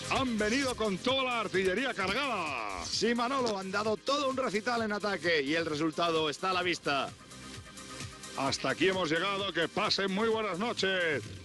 Han venido con toda la artillería cargada. Sí, Manolo, han dado todo un recital en ataque y el resultado está a la vista. Hasta aquí hemos llegado. Que pasen muy buenas noches.